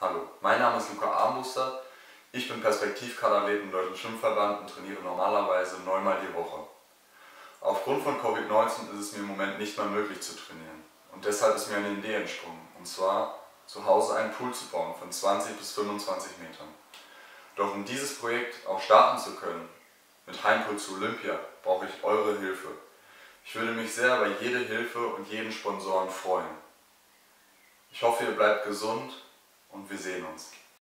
Hallo, mein Name ist Luca Armbruster, ich bin Perspektivkaderathlet im Deutschen Schwimmverband und trainiere normalerweise 9-mal die Woche. Aufgrund von Covid-19 ist es mir im Moment nicht mehr möglich zu trainieren und deshalb ist mir eine Idee entsprungen, und zwar zu Hause einen Pool zu bauen von 20 bis 25 Metern. Doch um dieses Projekt auch starten zu können, mit Heimpool zu Olympia, brauche ich eure Hilfe. Ich würde mich sehr über jede Hilfe und jeden Sponsoren freuen. Ich hoffe, ihr bleibt gesund und wir sehen uns.